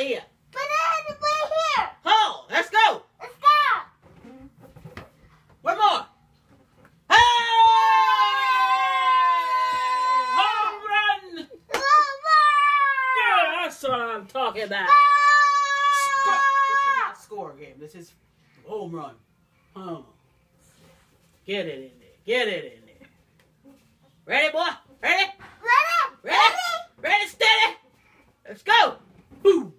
here. Put it right here. Oh, let's go. Let's go. One more. Hey! Home run! Yeah, that's what I'm talking about. This is not a score game. This is home run. Get it in there. Get it in there. Ready, boy? Ready? Ready? Ready? Ready, steady. Let's go. Boom.